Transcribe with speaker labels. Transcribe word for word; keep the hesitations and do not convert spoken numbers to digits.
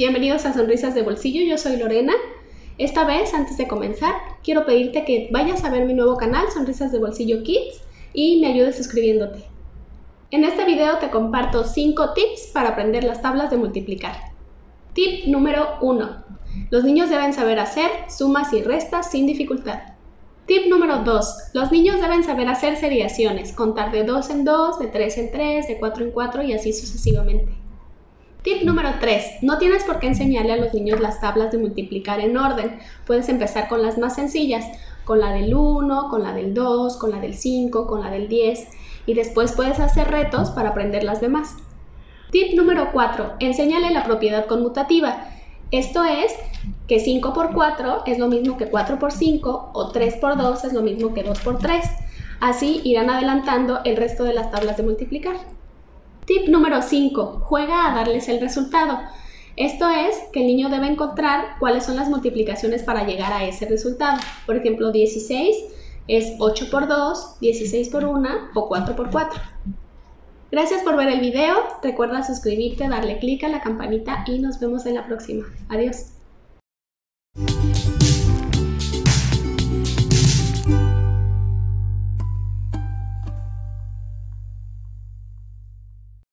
Speaker 1: Bienvenidos a Sonrisas de Bolsillo, yo soy Lorena. Esta vez, antes de comenzar, quiero pedirte que vayas a ver mi nuevo canal, Sonrisas de Bolsillo Kids, y me ayudes suscribiéndote. En este video te comparto cinco tips para aprender las tablas de multiplicar. Tip número uno. Los niños deben saber hacer sumas y restas sin dificultad. Tip número dos. Los niños deben saber hacer seriaciones, contar de dos en dos, de tres en tres, de cuatro en cuatro y así sucesivamente. Tip número tres. No tienes por qué enseñarle a los niños las tablas de multiplicar en orden. Puedes empezar con las más sencillas, con la del uno, con la del dos, con la del cinco, con la del diez y después puedes hacer retos para aprender las demás. Tip número cuatro. Enséñale la propiedad conmutativa. Esto es que cinco por cuatro es lo mismo que cuatro por cinco o tres por dos es lo mismo que dos por tres. Así irán adelantando el resto de las tablas de multiplicar. Tip número cinco. Juega a darles el resultado. Esto es que el niño debe encontrar cuáles son las multiplicaciones para llegar a ese resultado. Por ejemplo, dieciséis es ocho por dos, dieciséis por uno o cuatro por cuatro. Gracias por ver el video. Recuerda suscribirte, darle clic a la campanita y nos vemos en la próxima. Adiós.